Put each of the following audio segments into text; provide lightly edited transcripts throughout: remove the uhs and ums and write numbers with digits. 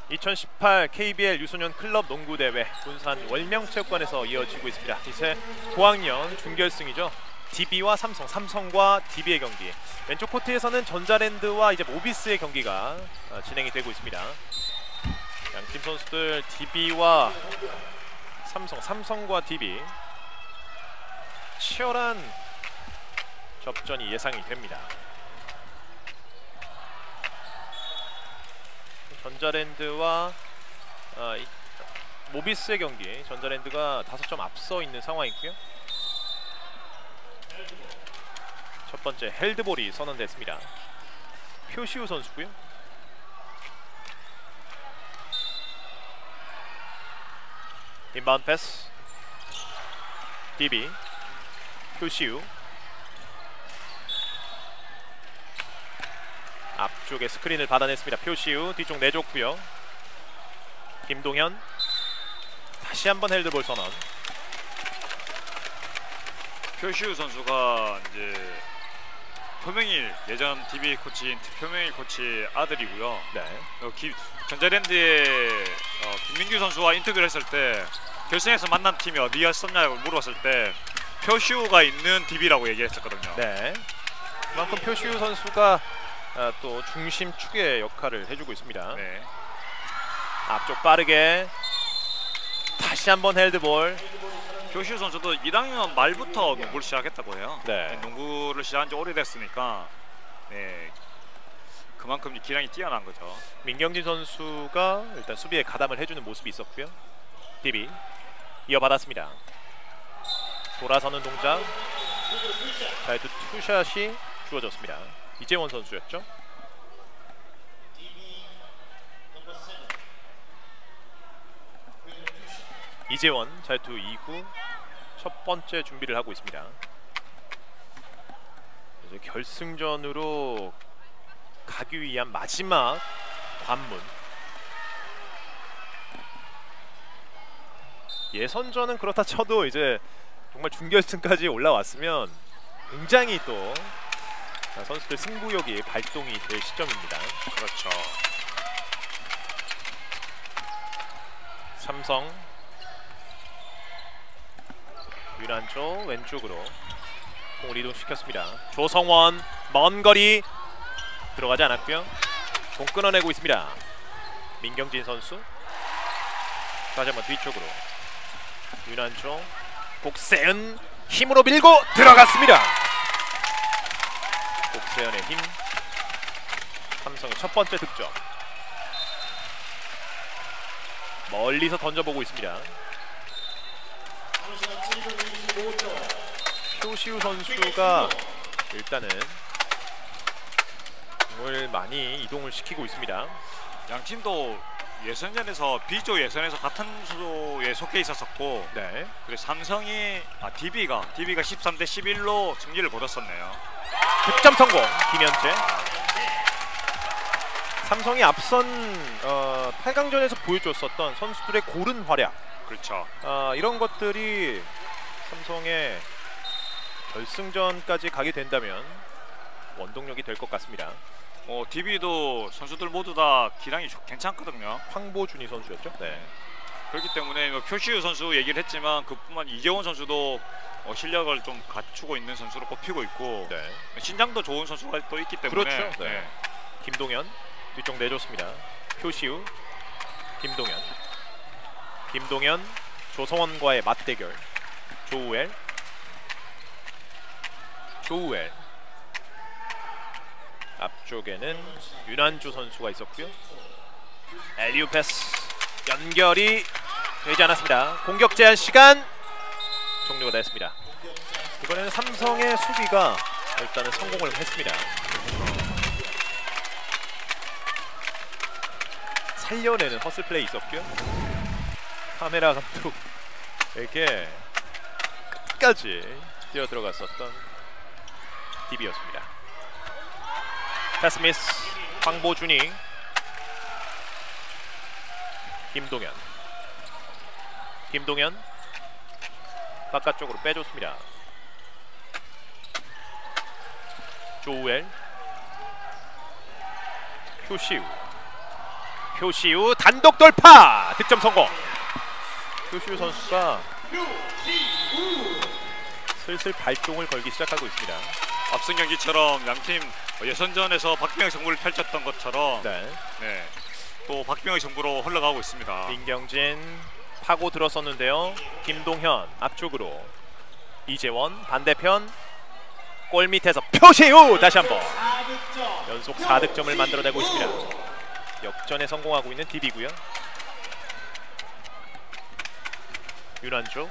2018 KBL 유소년 클럽 농구대회 군산 월명체육관에서 이어지고 있습니다. 이제 고학년 준결승이죠. DB와 삼성과 DB의 경기. 왼쪽 코트에서는 전자랜드와 이제 모비스의 경기가 진행이 되고 있습니다. 양팀 선수들 DB와 삼성과 DB 치열한 접전이 예상이 됩니다. 전자랜드와 모비스의 경기, 전자랜드가 5점 앞서 있는 상황이고요. 첫 번째 헬드볼이 선언됐습니다. 표시우 선수고요. 인바운드 패스 DB 표시우 앞쪽에 스크린을 받아냈습니다. 표시우 뒤쪽 내줬고요. 김동현 다시 한번 헬드볼 선언. 표시우 선수가 이제 표명일 예전 DB 코치인 표명일 코치 아들이고요. 네. 전자랜드의 김민규 선수와 인터뷰를 했을 때 결승에서 만난 팀이 어디였었냐고 물어봤을 때 표시우가 있는 DB라고 얘기했었거든요. 네. 그만큼 표시우 선수가 또 중심축의 역할을 해주고 있습니다. 네. 앞쪽 빠르게 다시 한번 헬드볼. 표시우 선수도 1학년 말부터 농구를 시작했다고 해요. 네. 농구를 시작한 지 오래됐으니까 네, 그만큼 기량이 뛰어난 거죠. 민경진 선수가 일단 수비에 가담을 해주는 모습이 있었고요. DB 이어받았습니다. 돌아서는 동작. 자, 투샷이 주어졌습니다. 이재원 선수였죠. 이재원 자유투 2구 첫 번째 준비를 하고 있습니다. 이제 결승전으로 가기 위한 마지막 관문. 예선전은 그렇다 쳐도 이제 정말 준결승까지 올라왔으면 굉장히 또 선수들 승부욕이 발동이 될 시점입니다. 그렇죠. 삼성 유난조 왼쪽으로 공을 이동시켰습니다. 조성원 먼 거리 들어가지 않았고요. 공 끊어내고 있습니다. 민경진 선수 다시 한번 뒤쪽으로 유난조 곡세은 힘으로 밀고 들어갔습니다. 곡세은의 힘. 삼성의 첫 번째 득점. 멀리서 던져보고 있습니다. 표시우 선수가 일단은 공을 많이 이동을 시키고 있습니다. 양 팀도 예선전에서 B조 예선에서 같은 수조에 속해 있었었고, 네. 그리고 삼성이 DB가 13대 11로 승리를 거뒀었네요. 득점 성공 김현재. 삼성이 앞선 8강전에서 보여줬었던 선수들의 고른 활약. 그렇죠. 이런 것들이 삼성의 결승전까지 가게 된다면 원동력이 될 것 같습니다. DB도 선수들 모두 다 기량이 괜찮거든요. 황보준이 선수였죠. 네. 그렇기 때문에 표시우 선수 얘기를 했지만 그뿐만 이재원 선수도 실력을 좀 갖추고 있는 선수로 꼽히고 있고, 네. 신장도 좋은 선수가 또 있기 때문에. 그렇죠. 네. 김동현 뒤쪽 내줬습니다. 표시우 김동현 조성원과의 맞대결. 조우엘 앞쪽에는 윤한주 선수가 있었고요. 엘리우 패스 연결이 되지 않았습니다. 공격 제한 시간 종료가 됐습니다. 이번에는 삼성의 수비가 일단은 성공을 했습니다. 살려내는 허슬 플레이 있었고요. 카메라 감독에게 끝까지 뛰어 들어갔었던 DB였습니다. 패스 미스. 황보준이 김동현 바깥쪽으로 빼줬습니다. 조우엘 표시우 단독 돌파 득점 성공. 표시우 선수가 슬슬 발동을 걸기 시작하고 있습니다. 앞선 경기처럼 양팀 예선전에서 박병의 정부를 펼쳤던 것처럼 네. 또 박병의 정부로 흘러가고 있습니다. 민경진 파고 들었었는데요. 김동현 앞쪽으로 이재원 반대편 골 밑에서 표시우 다시 한번 연속 4득점을 만들어내고 있습니다. 역전에 성공하고 있는 DB고요. 윤환조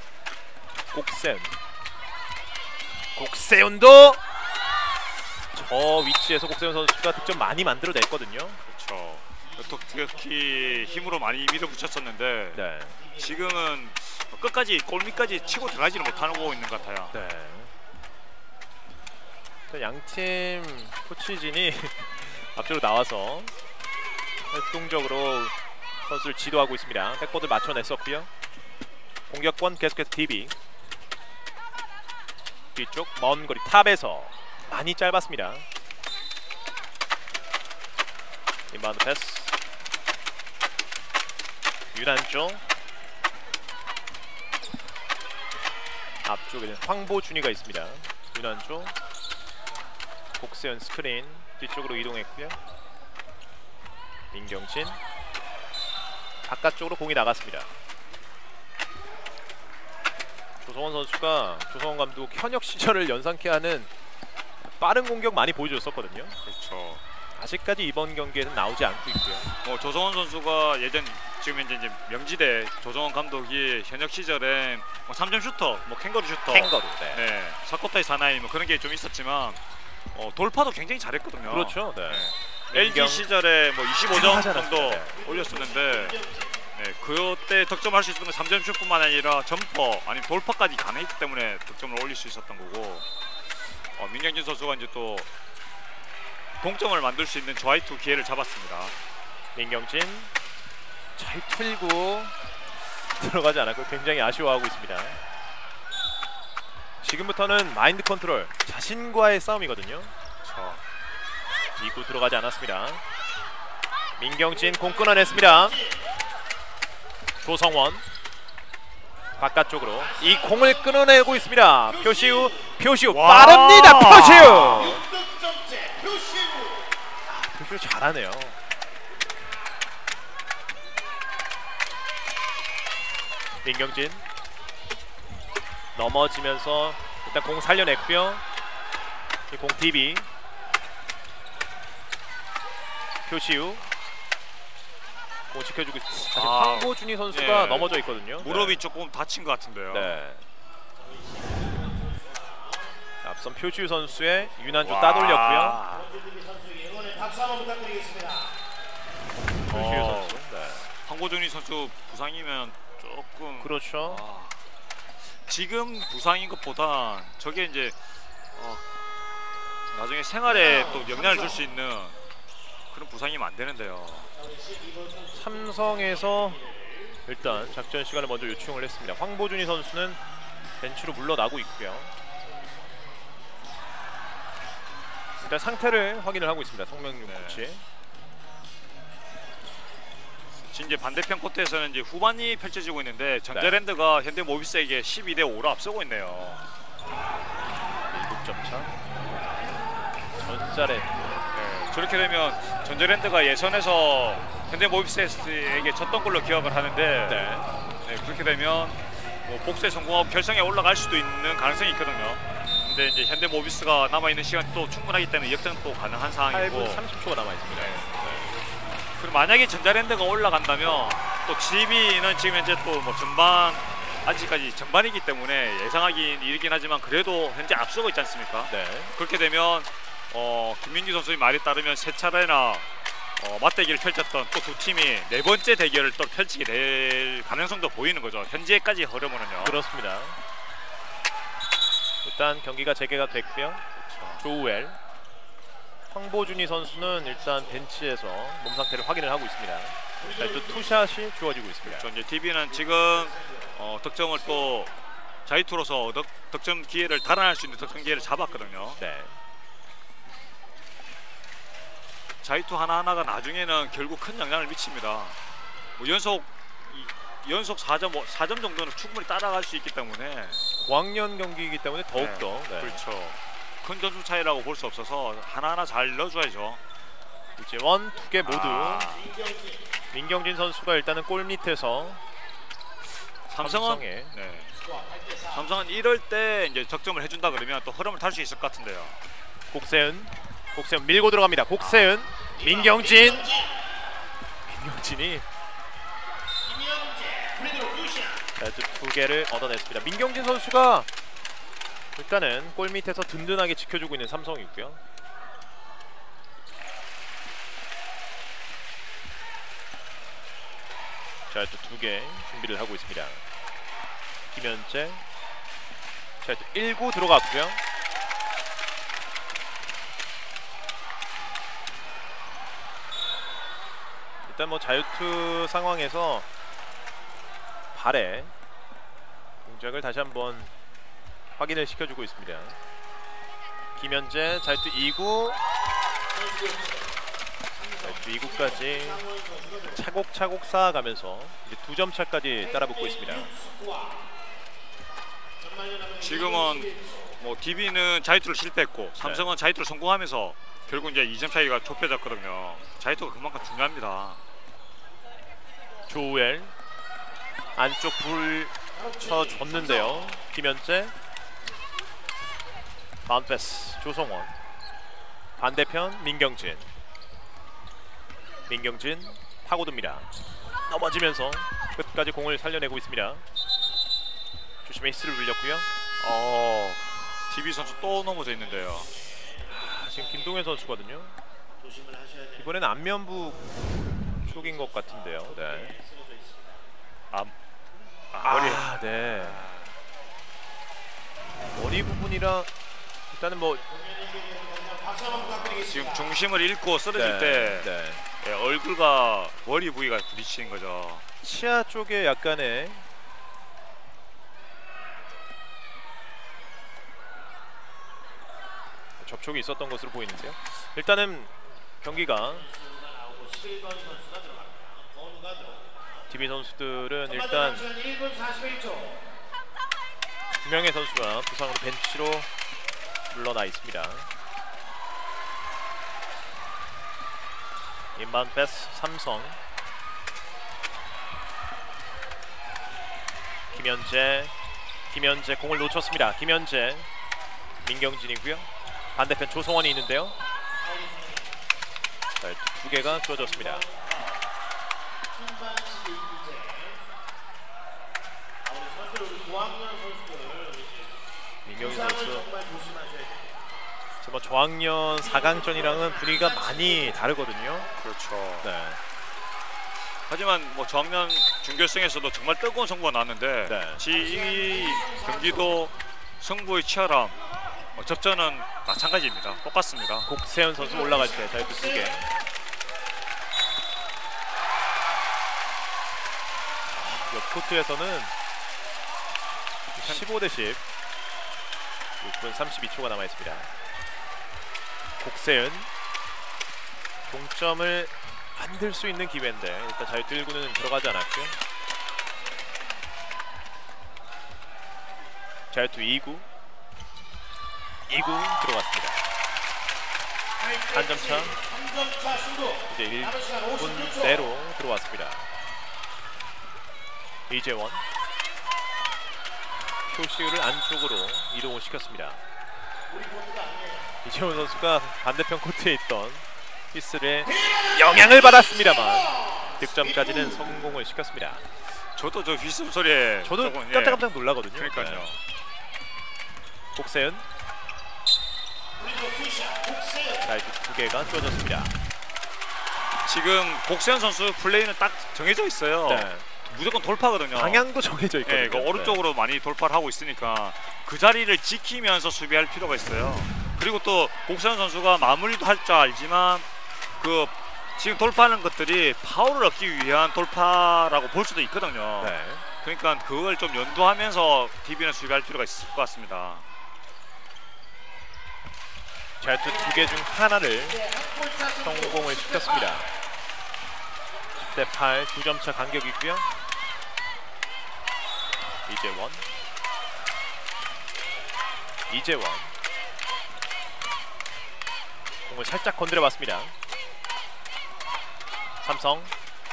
곡세운도 저 위치에서 곡세운 선수가 득점 많이 만들어냈거든요. 그렇죠. 특히 힘으로 많이 밀어붙였었는데 네. 지금은 끝까지 골밑까지 치고 들어가지는 못하고 있는 것 같아요. 네. 양팀 코치진이 앞쪽으로 나와서 활동적으로 선수를 지도하고 있습니다. 백보드 맞춰냈었고요. 공격권 계속해서 DB 뒤쪽 먼 거리 탑에서 많이 짧았습니다. 인바운드 패스 윤환조 앞쪽에는 황보준이가 있습니다. 윤환조 곡세현 스크린 뒤쪽으로 이동했고요. 민경진 바깥쪽으로 공이 나갔습니다. 조성원 선수가 조성원 감독 현역 시절을 연상케 하는 빠른 공격 많이 보여줬었거든요. 그렇죠. 아직까지 이번 경기에는 나오지 않고 있고요. 조성원 선수가 지금 이제 명지대 조성원 감독이 현역 시절에 3점 슈터, 캥거루 슈터, 네, 사코타이 사나이 그런 게 좀 있었지만 돌파도 굉장히 잘했거든요. 그렇죠. 네. LG 시절에 25점 정도 네. 올렸었는데 그때 득점할 수 있었던 건 3점 슛뿐만 아니라 점퍼 아니면 돌파까지 가능했기 때문에 득점을 올릴 수 있었던 거고 민경진 선수가 이제 또 동점을 만들 수 있는 좌익투 기회를 잡았습니다. 민경진 잘 틀고 들어가지 않았고 굉장히 아쉬워하고 있습니다. 지금부터는 마인드 컨트롤 자신과의 싸움이거든요. 2구 들어가지 않았습니다. 민경진 공 끊어냈습니다. 조성원 바깥쪽으로 이 공을 끊어내고 있습니다. 표시우 빠릅니다. 표시우 잘하네요. 민경진 넘어지면서 일단 공 살려냈고요. 이 공 DB 표시우 공 지켜주고 있습니다. 사실 황보준이 선수가 넘어져 있거든요. 무릎이 조금 다친 것 같은데요. 네. 앞선 표시우 선수의 윤환조 따돌렸고요. 표시우 선수. 네. 황보준이 선수 부상이면 조금 그렇죠. 지금 부상인 것보다 저게 이제 나중에 생활에 또 영향을 줄 수 있는 그런 부상이면 안 되는데요. 삼성에서 일단 작전 시간을 먼저 요청을 했습니다. 황보준이 선수는 벤치로 물러나고 있고요. 일단 상태를 확인을 하고 있습니다. 성명용 코치. 지금 이제 반대편 코트에서는 이제 후반이 펼쳐지고 있는데 전자랜드가 현대모비스에게 12대5로 앞서고 있네요. 7점 차. 전자랜드. 저렇게 되면 전자랜드가 예선에서 현대모비스에게 졌던 걸로 기억을 하는데 그렇게 되면 복수에 성공하고 결승에 올라갈 수도 있는 가능성이 있거든요. 근데 이제 현대모비스가 남아있는 시간이 또 충분하기 때문에 역전 또 가능한 상황이고 8분 30초가 남아있습니다. 그리고 만약에 전자랜드가 올라간다면 또 GB는 지금 현재 또 전반 아직까지 전반이기 때문에 예상하기 이르긴 하지만 그래도 현재 앞서고 있지 않습니까? 그렇게 되면 김민규 선수의 말에 따르면 세 차례나 맞대결을 펼쳤던 또 두 팀이 네 번째 대결을 또 펼치게 될 가능성도 보이는 거죠. 현재까지 흐름으로는요. 그렇습니다. 일단 경기가 재개가 됐고요. 조우엘, 황보준이 선수는 일단 벤치에서 몸 상태를 확인을 하고 있습니다. 또 투샷이 주어지고 있습니다. 이제 TV는 지금 득점을 또 자유투로서 득점 기회를 달아날 수 있는 득점 기회를 잡았거든요. 자유투 하나하나가 나중에는 결국 큰 영향을 미칩니다. 뭐 연속 4점 정도는 충분히 따라갈 수 있기 때문에 고학년 경기이기 때문에 더욱더 그렇죠. 큰 점수 차이라고 볼 수 없어서 하나하나 잘 넣어줘야죠. 이재원 2개 모두 민경진 선수가 일단은 골 밑에서 삼성은 삼성은 이럴 때 이제 적점을 해준다 그러면 또 흐름을 탈 수 있을 것 같은데요. 곡세은 밀고 들어갑니다. 곡세은 민경진이 자, 2개를 얻어냈습니다. 민경진 선수가 일단은 골 밑에서 든든하게 지켜주고 있는 삼성이고요. 자, 또 2개 준비를 하고 있습니다. 김현재. 자, 또 1구 들어갔고요. 일단 뭐 자유투 상황에서 발에 동작을 다시 한번 확인을 시켜주고 있습니다. 김현재 자유투 2구. 자유투 2구까지 차곡차곡 쌓아가면서 이제 2점 차까지 따라붙고 있습니다. 지금은 뭐 DB는 자유투를 실패했고 삼성은 자유투를 성공하면서 결국 이제 2점 차이가 좁혀졌거든요. 자유투가 그만큼 중요합니다. 조우엘 안쪽 불 쳐줬는데요. 김현재 바운드패스 조성원. 반대편 민경진 파고듭니다. 넘어지면서 끝까지 공을 살려내고 있습니다. 조심히 히스를 울렸고요. DB 선수 또 넘어져 있는데요. 지금 김동현 선수거든요. 이번에는 안면부 쪽인 것 같은데요. 네. 머리. 네. 머리 부분이라 일단은 뭐 지금 중심을 잃고 쓰러질 때 얼굴과 머리 부위가 부딪히는 거죠. 치아 쪽에 약간의 접촉이 있었던 것으로 보이는데요. 일단은 경기가 DB 선수들은 일단 2명의 선수가 부상으로 벤치로 물러나 있습니다. 인바운드 패스 삼성. 김현재 공을 놓쳤습니다. 김현재 민경진이고요. 반대편 조성원이 있는데요. 자, 2개가 주어졌습니다. 민경진 선수 뭐 저학년 4강전이랑은 분위기가 많이 다르거든요. 그렇죠. 네. 하지만 뭐 저학년 준결승에서도 정말 뜨거운 승부가 나왔는데 이 경기도 승부의 치열함, 접전은 마찬가지입니다. 똑같습니다. 곡세현 선수 올라갈 때 자유투 2개. 옆 코트에서는 15대10 6분 32초가 남아있습니다. 곡세은 동점을 만들 수 있는 기회인데 일단 자유투 1구는 들어가지 않았고요. 자유투 2구 들어갔습니다. 한 점 차. 이제 1분 내로 들어왔습니다. 이재원 표시를 안쪽으로 이동을 시켰습니다. 이재원 선수가 반대편 코트에 있던 히슬에 영향을 받았습니다만 득점까지는 성공을 시켰습니다. 저도 저 휘슬 소리에 저도 깜짝깜짝 놀라거든요. 그러니까요. 곡세은 자, 2개가 주어졌습니다. 지금 곡세현 선수 플레이는 딱 정해져 있어요. 무조건 돌파거든요. 방향도 정해져 있거든요. 그 오른쪽으로 많이 돌파를 하고 있으니까 그 자리를 지키면서 수비할 필요가 있어요. 그리고 또 곡세현 선수가 마무리도 할 줄 알지만 그 지금 돌파하는 것들이 파울을 얻기 위한 돌파라고 볼 수도 있거든요. 그러니까 그걸 좀 연두하면서 DB는 수비할 필요가 있을 것 같습니다. 자유투 2개 중 하나를 성공을 시켰습니다. 10대 8, 2점 차 간격이고요. 이재원 공을 살짝 건드려봤습니다. 삼성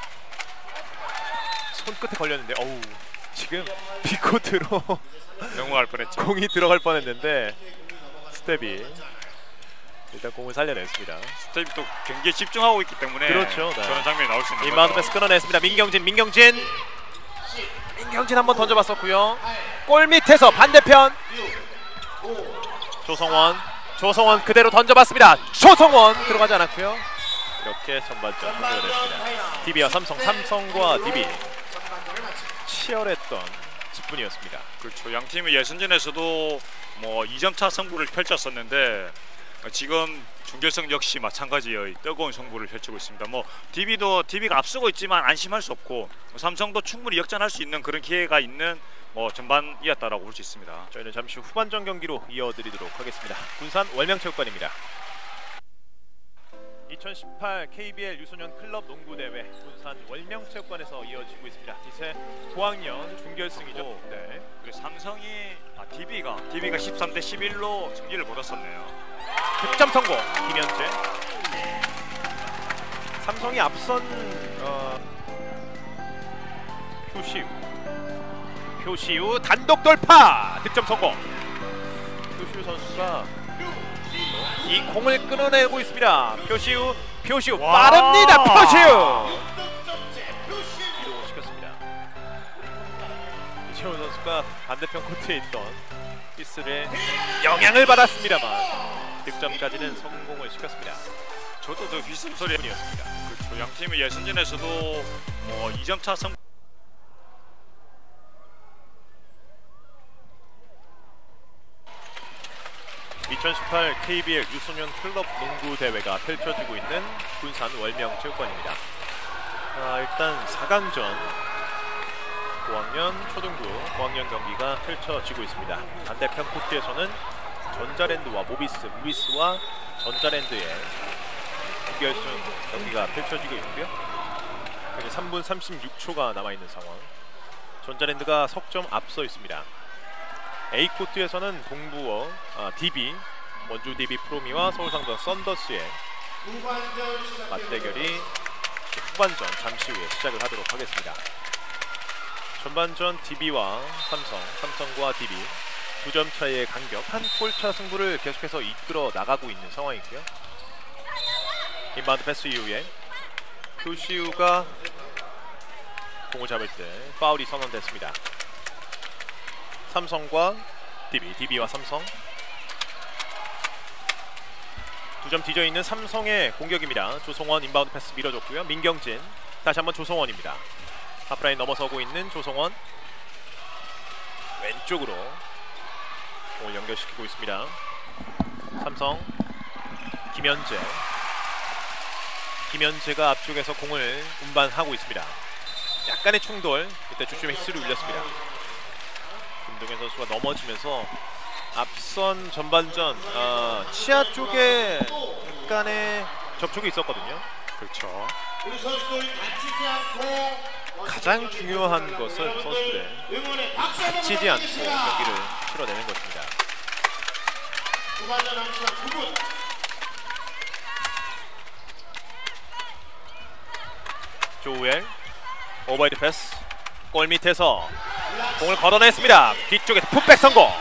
손끝에 걸렸는데 어우 지금 빅코트로 넘어갈 뻔했죠. 공이 들어갈 뻔했는데 스텝이 일단 공을 살려냈습니다. 스텝이 또 경기에 집중하고 있기 때문에 그렇죠. 네. 저런 장면이 나올 수 있는 인바운드 거죠. 패스 끊어냈습니다. 민경진 한번 던져봤었고요. 골 밑에서 반대편 조성원 그대로 던져봤습니다. 조성원 들어가지 않았고요. 이렇게 전반전 종료가 됐습니다. DB와 삼성과 DB 치열했던 10분이었습니다. 그렇죠. 양 팀의 예선전에서도 뭐 2점 차 승부를 펼쳤었는데 지금 준결승 역시 마찬가지의 뜨거운 승부를 펼치고 있습니다. 뭐 DB가 앞서고 있지만 안심할 수 없고 삼성도 충분히 역전할 수 있는 그런 기회가 있는 뭐 전반이었다라고 볼 수 있습니다. 저희는 잠시 후 후반전 경기로 이어드리도록 하겠습니다. 군산 월명체육관입니다. 2018 KBL 유소년 클럽 농구대회 군산 월명체육관에서 이어지고 있습니다. 이제 고학년 중결승이죠. 네. 그리고 삼성이 DB가 13대 11로 승리를 거뒀었네요. 득점 성공 김현재. 삼성이 앞선 표시우 단독 돌파 득점 성공. 표시우 선수가 이 공을 끊어내고 있습니다. 표시우 빠릅니다. 표시우 이동을 시켰습니다. 이재원 선수가 반대편 코트에 있던 피스에 영향을 받았습니다만 득점까지는 성공을 시켰습니다. 저도 저 비슷한 소리였습니다. 그렇죠. 양 팀의 예선전에서도 뭐 2점 차 승. (2018) KBL 유소년 클럽 농구 대회가 펼쳐지고 있는 군산 월명체육관입니다. 일단 4강전 고학년 초등부 고학년 경기가 펼쳐지고 있습니다. 반대편 코트에서는 전자랜드와 모비스와 전자랜드의 준결승 경기가 펼쳐지고 있고요. 3분 36초가 남아있는 상황. 전자랜드가 석점 앞서 있습니다. A 코트에서는 동부어 DB 원주 DB 프로미와 서울상전 썬더스의 맞대결이 후반전 잠시 후에 시작을 하도록 하겠습니다. 전반전 DB와 삼성과 DB 2점 차이의 간격 한 골차 승부를 계속해서 이끌어 나가고 있는 상황이고요. 인바운드 패스 이후에 표시우가 공을 잡을 때 파울이 선언됐습니다. 삼성과 DB와 삼성 2점 뒤져 있는 삼성의 공격입니다. 조성원 인바운드 패스 밀어줬고요. 민경진 다시 한번 조성원입니다. 하프라인 넘어서고 있는 조성원 왼쪽으로 공을 연결시키고 있습니다. 삼성 김현재가 앞쪽에서 공을 운반하고 있습니다. 약간의 충돌, 이때 주심의 휘슬이 울렸습니다. 김동현 선수가 넘어지면서 앞선 전반전 치아 쪽에 약간의 접촉이 있었거든요. 그렇죠. 가장 중요한 것은 선수들의 다치지 않고 경기를 치러내는 것입니다. 조우엘 오버헤드 패스 골 밑에서 공을 걷어냈습니다. 뒤쪽에서 풋백 성공.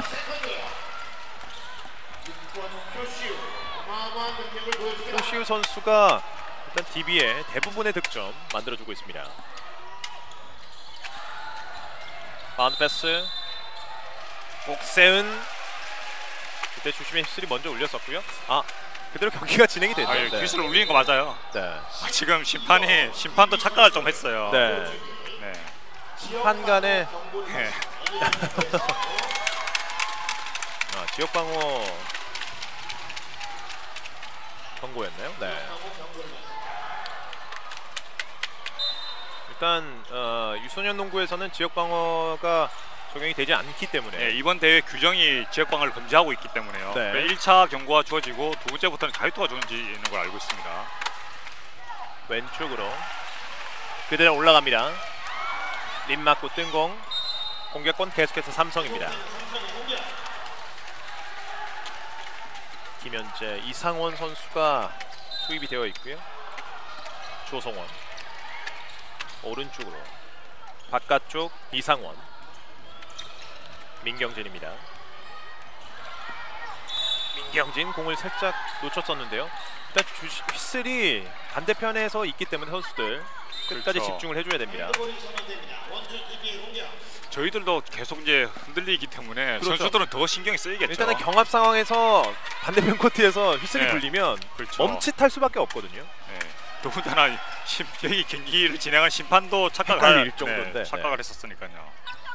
표시우 선수가 일단 DB의 대부분의 득점 만들어주고 있습니다. 바운드 패스 복세은 그때 주심의 휘슬이 먼저 울렸었고요. 그대로 경기가 진행이 됐죠. 네. 휘슬 울리는 거 맞아요. 네. 지금 심판도 착각을 좀 했어요. 네. 심판 간의 네. 지역 방어 경고였나요? 네. 일단 유소년 농구에서는 지역 방어가 적용이 되지 않기 때문에 네, 이번 대회 규정이 지역방어를 금지하고 있기 때문에요. 네. 1차 경고가 주어지고 두 번째부터는 자유투가 주어지는 걸 알고 있습니다. 왼쪽으로 그대로 올라갑니다. 림 맞고 뜬공. 공격권 계속해서 삼성입니다. 김현재, 이상원 선수가 투입이 되어 있고요. 조성원 오른쪽으로 바깥쪽 이상원, 민경진입니다. 민경진 공을 살짝 놓쳤었는데요. 일단 휘슬이 반대편에서 있기 때문에 선수들 끝까지 그렇죠. 집중을 해줘야 됩니다. 저희들도 계속 이제 흔들리기 때문에 그렇죠. 선수들은 더 신경이 쓰이겠죠. 일단은 경합 상황에서 반대편 코트에서 휘슬이 네. 불리면 그렇죠. 멈칫할 수밖에 없거든요. 네. 더군다나 여기 경기를 진행한 심판도 헷갈릴 정도인데. 착각을 했었으니까요.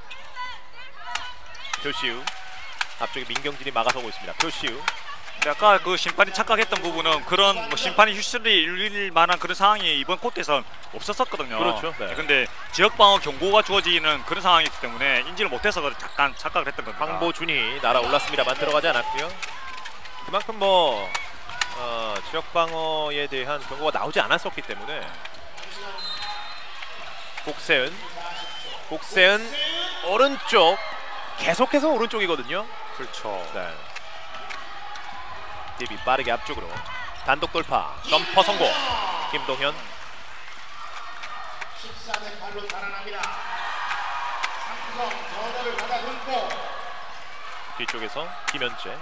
표시우 앞쪽에 민경진이 막아서고 있습니다. 표시우 근데 아까 그 심판이 착각했던 부분은 그런 뭐 심판이 휘슬이 울릴 만한 그런 상황이 이번 코트에서는 없었었거든요. 그렇죠. 네. 근데 지역 방어 경고가 주어지는 그런 상황이기 때문에 인지를 못해서 잠깐 착각을 했던 겁니다. 황보준이 날아올랐습니다만 들어가지 않았고요. 그만큼 뭐 지역 방어에 대한 경고가 나오지 않았었기 때문에 곡세은 오른쪽 계속해서 오른쪽이거든요. 그렇죠. 네. 디비 빠르게 앞쪽으로 단독 돌파 점퍼 성공. 김동현 14대 8로 살아납니다. 삼성 전화를 받아들고 뒤쪽에서 김현재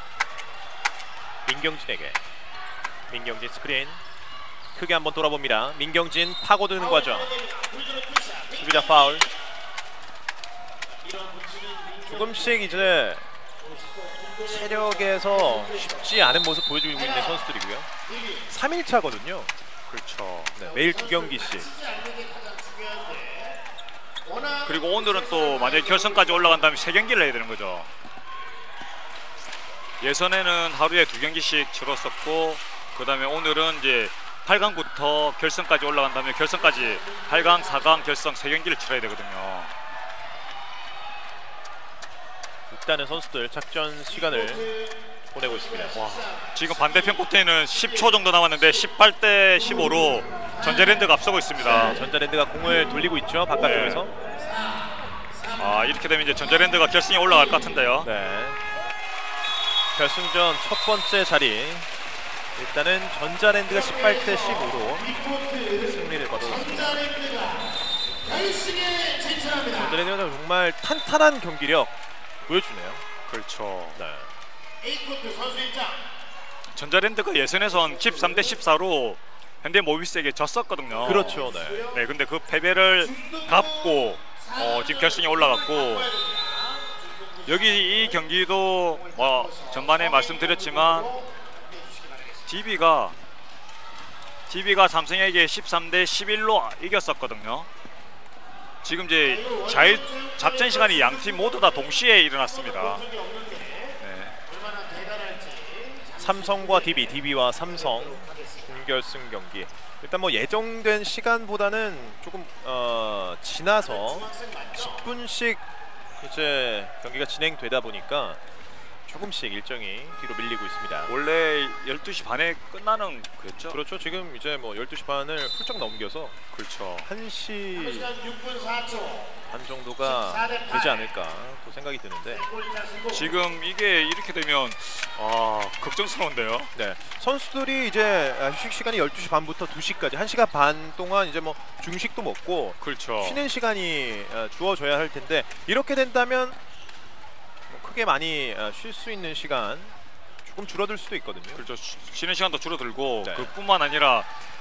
민경진에게 민경진 스크린 크게 한번 돌아봅니다. 민경진 파고드는 과정 수비자 파울. 조금씩 이제 체력에서 쉽지 않은 모습 보여주고 있는 선수들이고요. 3일차거든요. 그렇죠. 네, 매일 2경기씩. 그리고 오늘은 또 만약에 결승까지 올라간다면 3경기를 해야 되는 거죠. 예선에는 하루에 2경기씩 치렀었고 그 다음에 오늘은 이제 8강부터 결승까지 올라간다면 결승까지 8강, 4강, 결승 3경기를 치러야 되거든요. 일단은 선수들 작전 시간을 보내고 있습니다. 와, 지금 반대편 코트에는 10초 정도 남았는데 18대 15로 전자랜드가 앞서고 있습니다. 전자랜드가 공을 돌리고 있죠. 바깥쪽에서. 아, 이렇게 되면 이제 전자랜드가 결승에 올라갈 것 같은데요. 네. 결승전 첫 번째 자리. 일단은 전자랜드가 18대 15로 승리를 거뒀습니다. 전자랜드가 정말 탄탄한 경기력 보여주네요. 그렇죠. 네. 전자랜드가 예선에선 13대 14로 현대모비스에게 졌었거든요. 그렇죠. 네. 네, 근데 그 패배를 갚고 지금 결승에 올라갔고 여기 이 경기도 뭐 전반에 말씀드렸지만 DB가 삼성에게 13대 11로 이겼었거든요. 지금 이제 작전 시간이 양 팀 모두 다 동시에 일어났습니다. 네. 삼성과 DB와 삼성 준결승 경기. 일단 뭐 예정된 시간보다는 조금 지나서 10분씩 이제 경기가 진행되다 보니까 조금씩 일정이 뒤로 밀리고 있습니다. 원래 12시 반에 끝나는 거였죠? 그렇죠. 지금 이제 뭐 12시 반을 훌쩍 넘겨서 그렇죠. 1시 6분 4초 반 정도가 되지 않을까 또 생각이 드는데 지금 이게 이렇게 되면 걱정스러운데요. 네. 선수들이 이제 휴식 시간이 12시 반부터 2시까지 1시간 반 동안 이제 뭐 중식도 먹고 그렇죠. 쉬는 시간이 주어져야 할 텐데 이렇게 된다면 뭐 크게 많이 쉴 수 있는 시간 조금 줄어들 수도 있거든요. 그렇죠. 쉬는 시간도 줄어들고 네. 그뿐만 아니라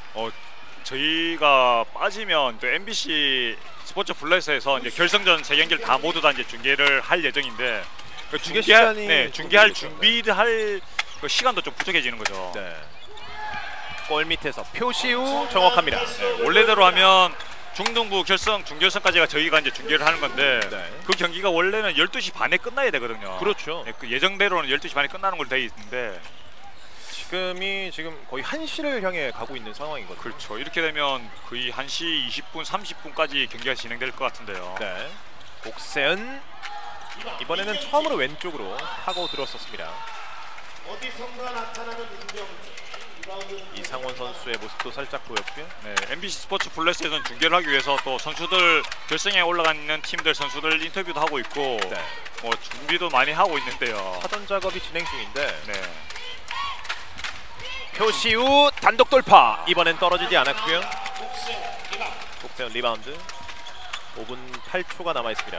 저희가 빠지면 또 MBC 스포츠 플러스에서 이제 결승전 3경기를 다 모두 다 이제 중계를 할 예정인데 그 중계할 준비를 할 그 시간도 좀 부족해지는 거죠. 네. 골 밑에서 표시우 정확합니다. 네, 원래대로 하면 중등부 결승, 중결승까지가 저희가 이제 중계를 하는 건데 네. 그 경기가 원래는 12시 반에 끝나야 되거든요. 그렇죠. 네, 그 예정대로는 12시 반에 끝나는 걸로 되어 있는데 지금 거의 1시를 향해 가고 있는 상황이거든요. 그렇죠. 이렇게 되면 거의 1시 20분, 30분까지 경기가 진행될 것 같은데요. 네. 옥세은 이번에는 처음으로 왼쪽으로 하고 들어섰습니다. 어디선가 나타나는 임병진. 이상원 선수의 모습도 살짝 보였고요. 네, MBC 스포츠 플러스에서는 중계를 하기 위해서 또 선수들 결승에 올라가는 팀들 선수들 인터뷰도 하고 있고 네. 뭐 준비도 많이 하고 있는데요. 사전 작업이 진행 중인데 네. 표시우 단독 돌파. 이번엔 떨어지지 않았고요. 옥세훈 리바운드. 5분 8초가 남아 있습니다.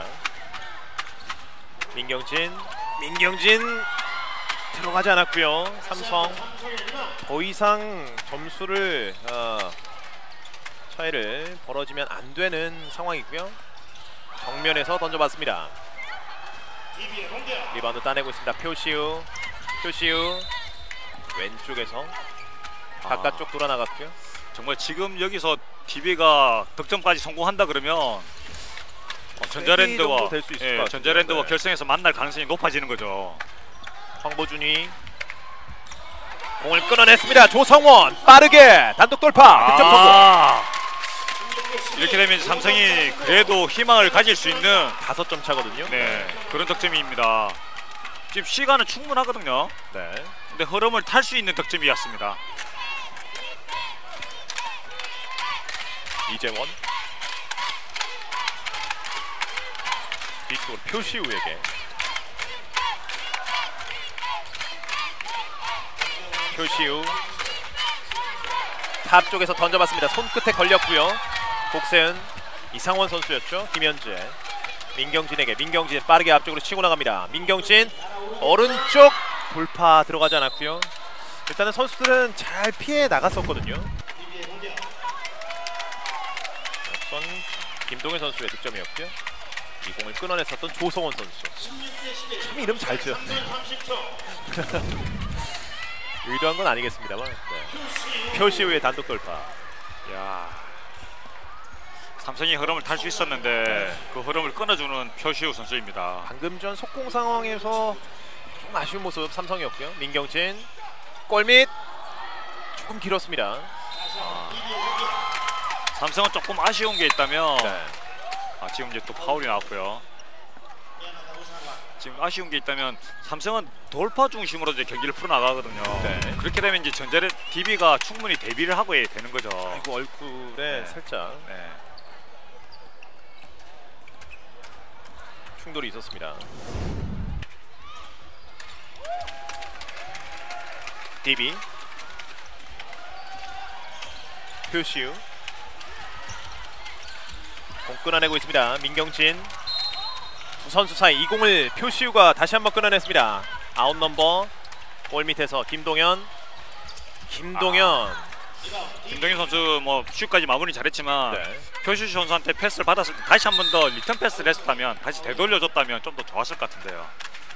민경진 들어가지 않았고요. 삼성 더 이상 점수를 차이를 벌어지면 안 되는 상황이고요. 정면에서 던져봤습니다. 리바운드 따내고 있습니다. 표시우 왼쪽에서 바깥쪽 돌아 나갔고요. 정말 지금 여기서 DB가 득점까지 성공한다 그러면 전자랜드와 될수 있을 것 같아요. 전자랜드와 네. 결승에서 만날 가능성이 높아지는 거죠. 황보준이 공을 끊어냈습니다. 조성원 빠르게 단독 돌파. 득점 성공. 이렇게 되면 삼성이 그래도 희망을 가질 수 있는 5점 차거든요. 네, 그런 득점입니다. 지금 시간은 충분하거든요. 네. 근데 흐름을 탈 수 있는 득점이었습니다. 이재원 뒤쪽으로 표시우에게 표시우 탑 쪽에서 던져봤습니다. 손끝에 걸렸고요. 복세은 이상원 선수였죠. 김현재 민경진 빠르게 앞쪽으로 치고 나갑니다. 민경진 오른쪽 돌파 들어가지 않았고요. 일단은 선수들은 잘 피해 나갔었거든요. 앞선 김동현 선수의 득점이었고요. 이 공을 끊어냈었던 조성원 선수. 참 이름 잘 지었네요. 의도한 건 아니겠습니다만. 네. 표시우의 단독 돌파. 야, 삼성이 흐름을 탈 수 있었는데 그 흐름을 끊어주는 표시우 선수입니다. 방금 전 속공 상황에서 좀 아쉬운 모습 삼성이었고요. 민경진 골밑 조금 길었습니다. 삼성은 조금 아쉬운 게 있다면 네. 지금 이제 또 파울이 나왔고요. 지금 아쉬운 게 있다면 삼성은 돌파 중심으로 이제 경기를 풀어나가거든요. 네. 그렇게 되면 이제 전자랜드 DB가 충분히 대비를 하고 해야 되는 거죠. 아이고 얼굴에 네. 살짝 네. 충돌이 있었습니다. DB 표시우 공 끊어내고 있습니다. 민경진 두 선수 사이 이 공을 표시우가 다시 한번 끊어냈습니다. 아웃 넘버 골 밑에서 김동현 선수 뭐 슛까지 마무리 잘했지만 네. 표시우 선수한테 패스를 받았을 때 다시 한 번 더 리턴 패스를 했었다면 다시 되돌려줬다면 좀 더 좋았을 것 같은데요.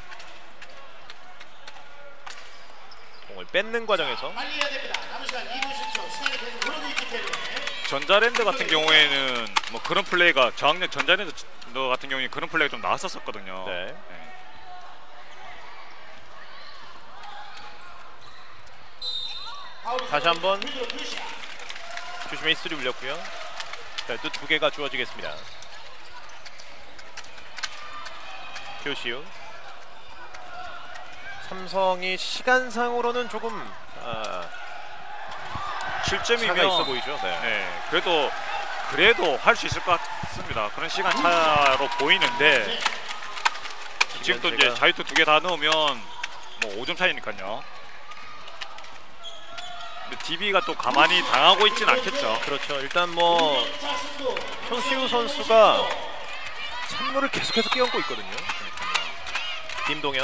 공을 뺏는 과정에서 빨리 해야 됩니다. 남은 시간 2분 10초. 시간이 계속 흐르고 있기 때문에. 전자랜드 같은 경우에는 뭐 그런 플레이가 저학년 전자랜드 같은 경우에 그런 플레이가 좀 나왔었거든요. 네. 네. 다시 한번 주심의 히스리 울렸고요. 자, 또 2개가 주어지겠습니다. 표시우 삼성이 시간상으로는 조금 차가 7점이면 있어 보이죠. 네. 네, 그래도 할 수 있을 것 같습니다. 그런 시간 차로 보이는데 지금 또 이제 자유투 2개 다 넣으면 뭐 5점 차이니까요. 근데 DB가 또 가만히 당하고 있진 않겠죠. 그렇죠. 일단 뭐 표시우 선수가 찬물을 계속해서 끼얹고 있거든요. 김동현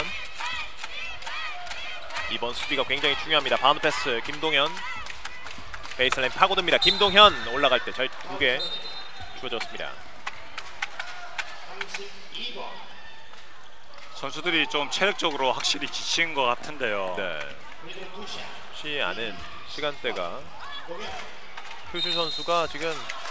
이번 수비가 굉장히 중요합니다. 바운드 패스 김동현 베이스라인 파고듭니다. 김동현 올라갈 때 저희 2개 주어졌습니다. 선수들이 좀 체력적으로 확실히 지친 것 같은데요. 네. 쉽지 않은 시간대가 표시 선수가 지금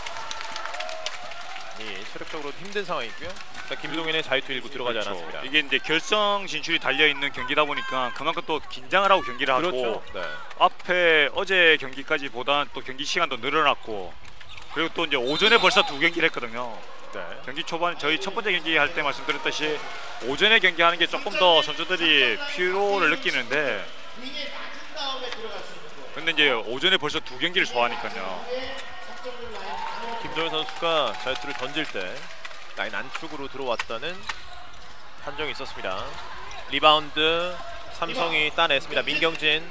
체력적으로 힘든 상황이고요. 일단 김동현의 자유투 1구 들어가지 그렇죠. 않았습니다. 이게 이제 결승 진출이 달려 있는 경기다 보니까 그만큼 또 긴장을 하고 경기를 하고 그렇죠. 네. 앞에 어제 경기까지보다는 또 경기 시간도 늘어났고 그리고 또 이제 오전에 벌써 2경기를 했거든요. 네. 경기 초반 저희 첫 번째 경기 할 때 말씀드렸듯이 오전에 경기하는 게 조금 더 선수들이 피로를 느끼는데 윙에 맞은 다음에 들어갈 수 있는 거. 근데 이제 오전에 벌써 두 경기를 소화하니까요. 작전을 라인 김도현 선수가 자유투를 던질 때 라인 안쪽으로 들어왔다는 판정이 있었습니다. 리바운드 삼성이 따냈습니다. 민경진.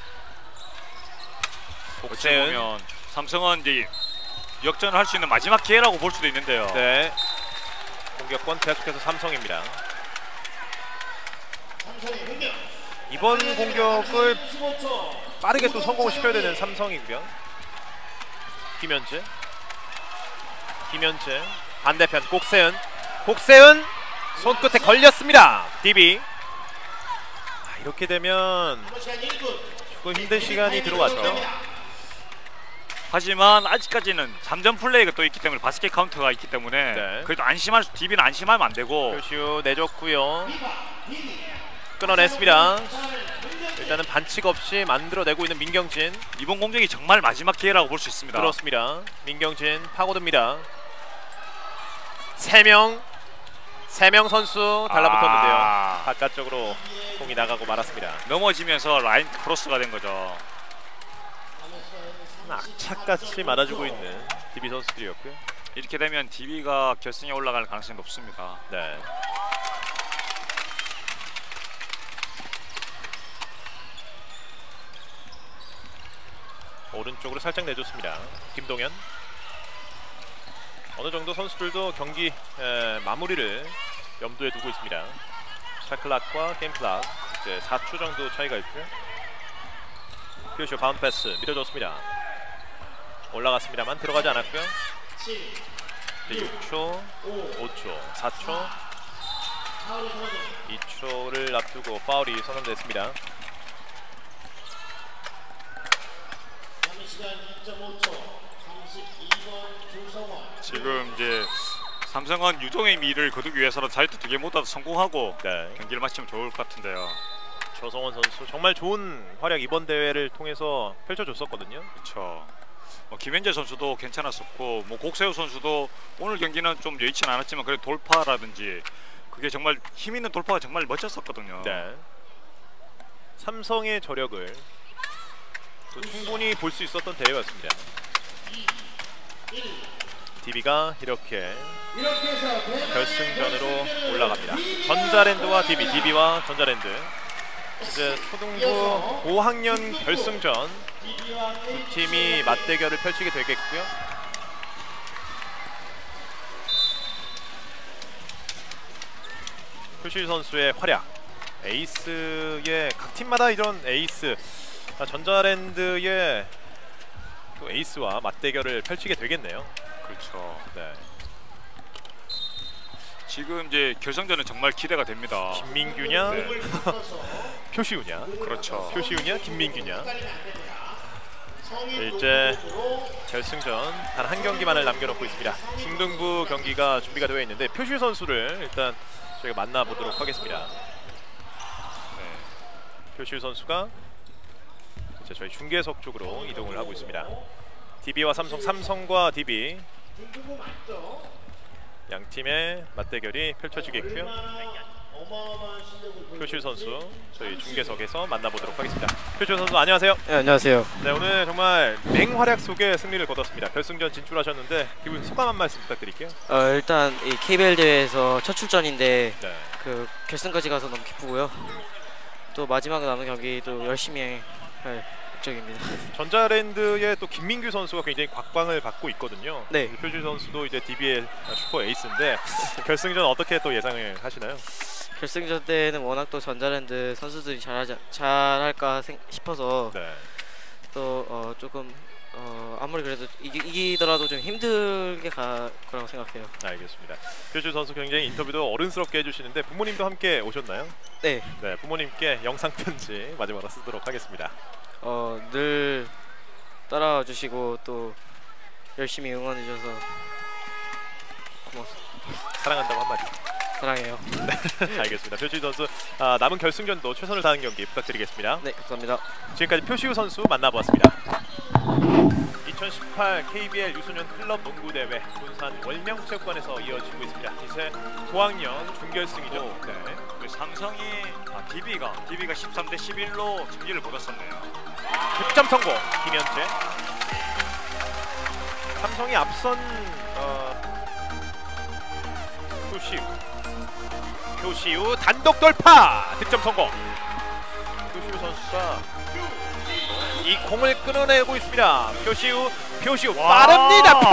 어찌 복세은. 보면 삼성은 이제 역전을 할 수 있는 마지막 기회라고 볼 수도 있는데요. 네. 공격권 계속해서 삼성입니다. 삼성의 공격. 이번 공격을 15초. 빠르게 또 성공을 시켜야 되는 삼성이고요. 김현재 반대편 곡세은 손끝에 걸렸습니다. DB. 이렇게 되면 시간 1분. 조금 힘든 시간이 들어왔죠. 하지만 아직까지는 3점 플레이가 또 있기 때문에 바스켓 카운트가 있기 때문에 네. 그래도 DB는 안심하면 안 되고 표시우 내줬고요. 끊어냈습니다. 일단은 반칙 없이 만들어내고 있는 민경진. 이번 공격이 정말 마지막 기회라고 볼 수 있습니다. 그렇습니다. 민경진 파고듭니다. 3명 선수 달라붙었는데요. 바깥쪽으로 공이 나가고 말았습니다. 넘어지면서 라인 크로스가 된 거죠. 악착같이 맞아주고 있는 DB 선수들이었고요. 이렇게 되면 DB가 결승에 올라갈 가능성이 높습니다. 네. 오른쪽으로 살짝 내줬습니다. 김동현. 어느 정도 선수들도 경기 마무리를 염두에 두고 있습니다. 샷클락과 게임 클락 이제 4초 정도 차이가 있고요. 퓨쇼 바운드 패스 밀어줬습니다. 올라갔습니다만 들어가지 않았고요. 이제 6초, 5초, 4초, 2초를 앞두고 파울이 선언됐습니다. 시간 2.5초. 32번 조성원. 지금 이제 삼성은 유동의 미를 거두기 위해서는 자유투 2개 모두 성공하고 네. 경기를 마치면 좋을 것 같은데요. 조성원 선수 정말 좋은 활약 이번 대회를 통해서 펼쳐줬었거든요. 그렇죠. 김현재 선수도 괜찮았었고 곡세우 선수도 오늘 경기는 좀 여의치는 않았지만 그래도 돌파라든지 그게 정말 힘 있는 돌파가 정말 멋졌었거든요. 네. 삼성의 저력을 또 충분히 볼 수 있었던 대회였습니다. DB가 이렇게 결승전으로 올라갑니다. 전자랜드와 DB와 전자랜드. 이제 초등부 5학년 결승전 두 팀이 맞대결을 펼치게 되겠고요. 표시 선수의 활약, 에이스의 각 팀마다 이런 에이스, 전자랜드의 또 에이스와 맞대결을 펼치게 되겠네요. 그렇죠. 네. 지금 이제 결승전은 정말 기대가 됩니다. 김민규냐, 네. 표시우냐, 그렇죠. 표시우냐, 김민규냐. 이제 결승전 단 한 경기만을 남겨놓고 있습니다. 중등부 경기가 준비가 되어 있는데 표시 선수를 일단 저희가 만나보도록 하겠습니다. 네. 표시 선수가 이제 저희 중계석 쪽으로 이동을 하고 있습니다. DB와 삼성과 DB 양 팀의 맞대결이 펼쳐지겠고요. 표시 선수 저희 중계석에서 만나보도록 하겠습니다. 표시 선수 안녕하세요. 네, 안녕하세요. 네, 오늘 정말 맹활약 속에 승리를 거뒀습니다. 결승전 진출하셨는데 기분 소감 한 말씀 부탁드릴게요. 일단 이 KBL 대회에서 첫 출전인데 네. 그 결승까지 가서 너무 기쁘고요. 또 마지막 남은 경기도 열심히 할 목적입니다. 전자랜드의 또 김민규 선수가 굉장히 곽광을 받고 있거든요. 네. 표시 선수도 이제 DB의 슈퍼 에이스인데 결승전 어떻게 또 예상을 하시나요? 결승전 때는 워낙 또 전자랜드 선수들이 잘할까 싶어서 네. 또 조금 아무리 그래도 이기더라도 좀 힘들게 갈 거라고 생각해요. 알겠습니다. 표시 선수 굉장히 인터뷰도 어른스럽게 해주시는데 부모님도 함께 오셨나요? 네. 네, 부모님께 영상 편지 마지막으로 쓰도록 하겠습니다. 늘 따라와 주시고 또 열심히 응원해 주셔서 고맙습니다. 사랑한다고 한마디. 사랑해요. 네, 알겠습니다. 표시 선수 남은 결승전도 최선을 다하는 경기 부탁드리겠습니다. 네, 감사합니다. 지금까지 표시우 선수 만나보았습니다. 2018 KBL 유소년 클럽 농구 대회 군산 월명체육관에서 이어지고 있습니다. 이제 고학년 준결승이죠. 네. 그 삼성이 DB가 13대 11로 승리를 거뒀었네요. 득점 성공 김현재. 삼성이 앞선 표시우 단독 돌파 득점 성공. 표시우 선수가 이 공을 끊어내고 있습니다. 표시우 빠릅니다.